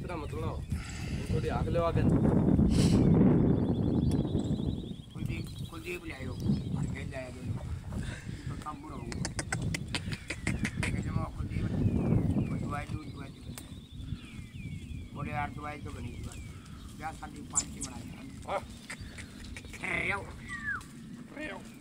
इतना मतलब थोड़ी आग ले आगे कुलदीप ले आयो और खेल जाए तो काम पूरा होगा ये जमा कुलदीप दवाई बोले यार दवाई तो बनी क्या साड़ी पानी बनाई हां